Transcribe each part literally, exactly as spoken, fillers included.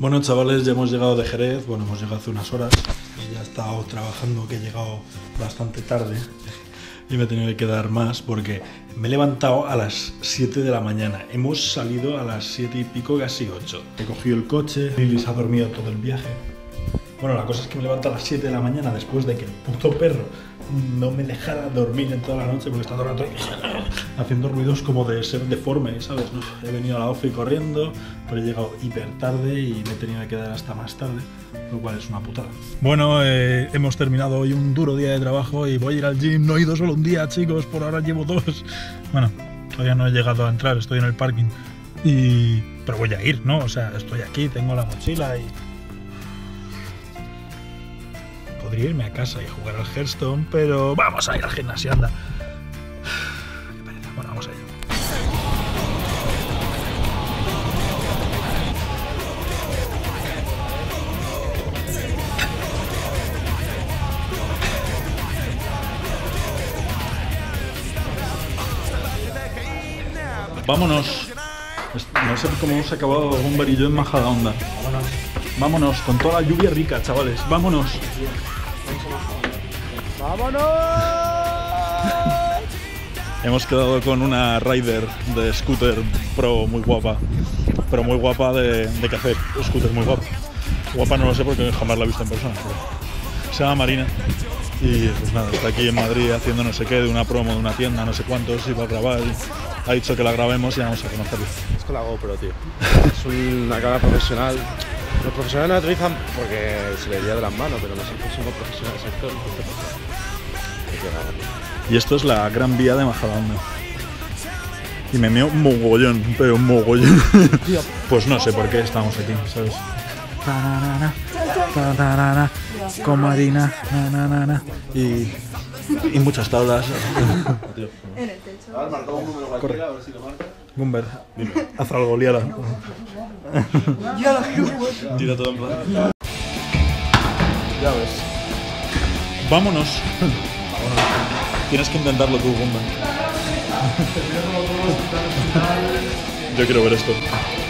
Bueno, chavales, ya hemos llegado de Jerez. Bueno, hemos llegado hace unas horas y ya he estado trabajando, que he llegado bastante tarde y me he tenido que quedar más porque me he levantado a las siete de la mañana. Hemos salido a las siete y pico, casi ocho. He cogido el coche, Lili se ha dormido todo el viaje. Bueno, la cosa es que me levanto a las siete de la mañana después de que el puto perro no me dejara dormir en toda la noche porque está todo el rato haciendo ruidos como de ser deforme, ¿sabes? He venido a la ofi corriendo, pero he llegado hiper tarde y me he tenido que quedar hasta más tarde, lo cual es una putada. Bueno, eh, hemos terminado hoy un duro día de trabajo y voy a ir al gym. No he ido solo un día, chicos, por ahora llevo dos. Bueno, todavía no he llegado a entrar, estoy en el parking, y... pero voy a ir, ¿no? O sea, estoy aquí, tengo la mochila y... podría irme a casa y jugar al Hearthstone, pero vamos a ir al gimnasio, anda. Qué pereza. Bueno, vamos a ello. Vámonos. No sé cómo hemos acabado Gumber y yo en Majadahonda. Vámonos. Vámonos, con toda la lluvia rica, chavales. Vámonos. ¡Vámonos! Hemos quedado con una rider de scooter pro muy guapa. Pero muy guapa de, de café. Scooter muy guapa. Guapa no lo sé porque jamás la he visto en persona. Pero se llama Marina. Y pues nada, está aquí en Madrid haciendo no sé qué, de una promo de una tienda, no sé cuántos, y va a grabar. Y ha dicho que la grabemos y vamos a conocerla. Es con la GoPro, tío. Es una cámara profesional. Los profesionales no la utilizan porque se le iría de las manos, pero nosotros somos profesionales del sector. Y esto es la Gran Vía de Majadahonda. Y me meo mogollón, pero mogollón. Pues no sé por qué estamos aquí, ¿sabes? Con Marina, na, na, na, na. Y, y muchas tablas. En el techo. A ver, marcamos un número cualquiera, a ver si lo marca. Gumber, haz algo, líala. Tira todo en plan. Ya ves. Vámonos. Tienes que intentarlo tú, Gumber. Yo quiero ver esto.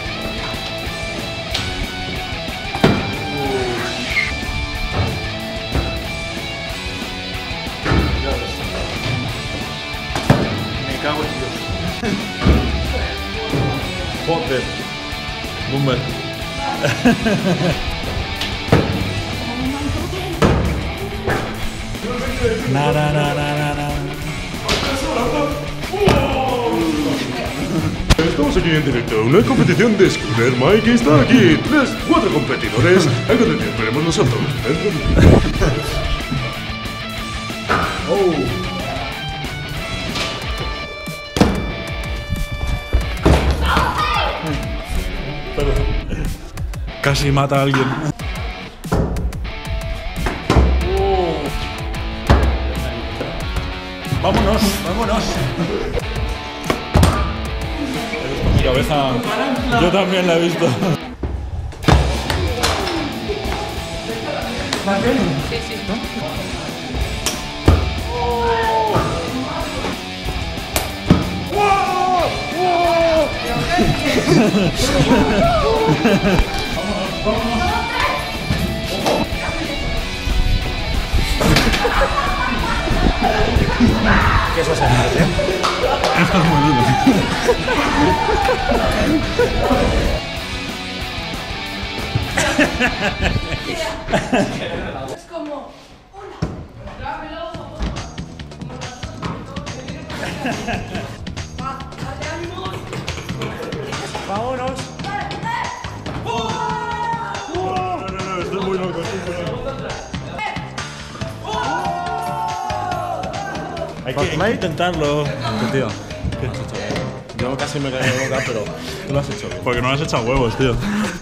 Me cago en Dios. Joder. Gumber. Na, na, na, na, na, na. Estamos aquí en directo, una competición de Scooter Mike está aquí. Tres, cuatro competidores. A continuación veremos nosotros. Oh. Perdón. Casi mata a alguien. Oh. Vámonos, vámonos. Mi cabeza, yo también la he visto. Sí, sí. ¿Qué es eso? Esto es muy duro. Es como... ¡Hola! ¡Grábelo! ¡Va! ¡Dale ánimos! ¡Vámonos! No, no, no, estoy muy loco. Hay que, hay que intentarlo. Tío, ¿qué has hecho? Yo casi me caí de boca, pero tú lo has hecho bien. Porque no has echado huevos, tío.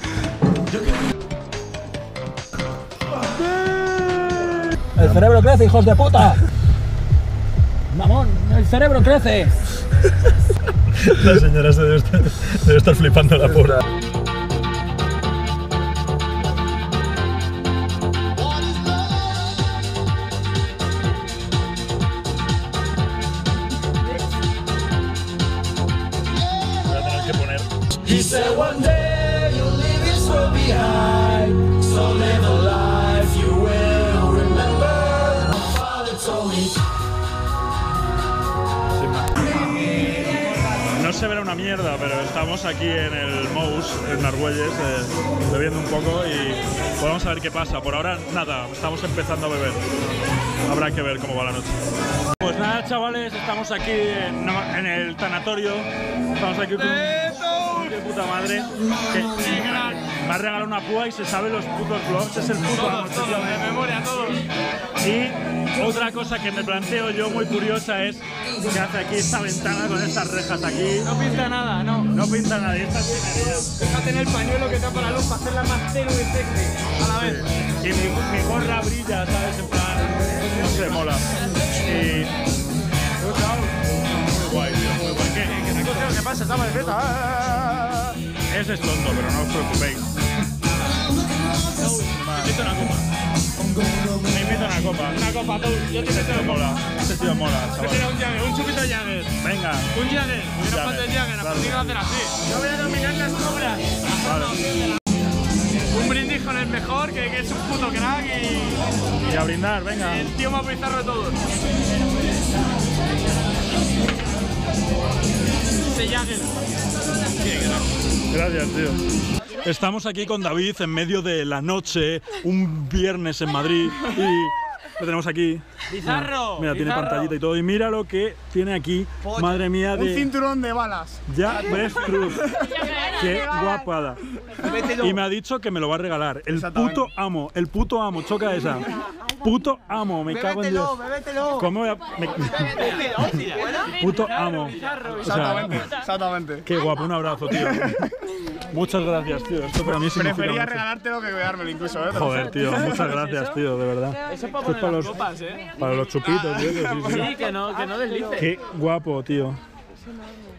¡El cerebro crece, hijos de puta! ¡Mamón! ¡El cerebro crece! La señora se debe estar, debe estar flipando la pura. Voy a tener que poner. He said one day you'll leave this world behind. So live a life you will remember. My father told me. No se verá una mierda, pero estamos aquí en el Mous, en Argüelles, eh, bebiendo un poco y pues vamos a ver qué pasa. Por ahora, nada, estamos empezando a beber. Habrá que ver cómo va la noche. Pues nada, chavales, estamos aquí en, en el tanatorio. Estamos aquí con un de puta madre que me ha regalado una púa y se sabe los putos vlogs. Es el puto amo, de memoria todos. Y otra cosa que me planteo yo muy curiosa es qué hace aquí esta ventana con estas rejas aquí. No pinta nada, no. No pinta nada y esta chimenea. Fíjate en el pañuelo que tapa la luz para hacerla más tenue y sexy a la vez. Y mi, mi gorra brilla, ¿sabes? En plan, no sé, mola. Y... Muy guay, tío, muy guay. ¿Qué, qué, qué, ¿Qué pasa? Estamos de fiesta. Ese es tonto, pero no os preocupéis. Me invito a una copa. Me invito a una copa. Una copa, tú. Yo te Este tío meto. mola. Este tío mola, Yo quiero chaval. un Jagger, un chupito Jagger. Venga. Un Jagger. Que no Jagger, falte el Jagger. claro. Así que hacer así. Yo voy a dominar las cobras. Vale. Un brindis con el mejor, que, que es un puto crack y... Y a brindar, venga. El tío más bizarro de todos. Ese Jagger. Gracias, tío. Estamos aquí con David en medio de la noche, un viernes en Madrid y lo tenemos aquí. Bizarro. Mira, tiene bizarro. pantallita y todo. Y mira lo que tiene aquí. Madre mía, Un de cinturón de balas. ya ves Cruz. Qué guapada. Y me ha dicho que me lo va a regalar. El puto amo, el puto amo, choca esa. Puto amo, me cago en Dios. Bébetelo. ¿Cómo voy a...? me- Puto amo. O sea, Exactamente. qué guapo, un abrazo, tío. Muchas gracias, tío. Esto para mí significa Prefería mucho. regalártelo que quedármelo incluso, ¿eh? Joder, tío, muchas gracias, tío, de verdad. Eso es para Esto es poner para las los, copas, ¿eh? para los chupitos, tío. Sí, sí. Sí, que no, que no deslice. Qué guapo, tío.